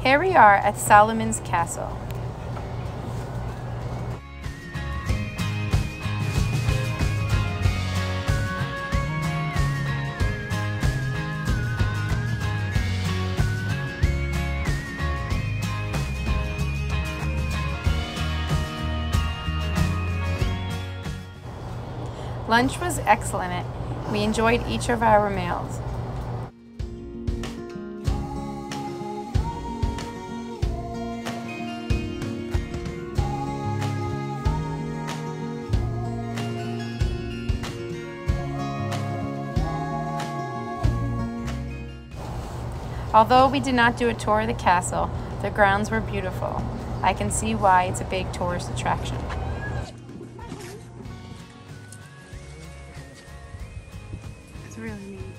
Here we are at Solomon's Castle. Lunch was excellent. We enjoyed each of our meals. Although we did not do a tour of the castle, the grounds were beautiful. I can see why it's a big tourist attraction. It's really neat.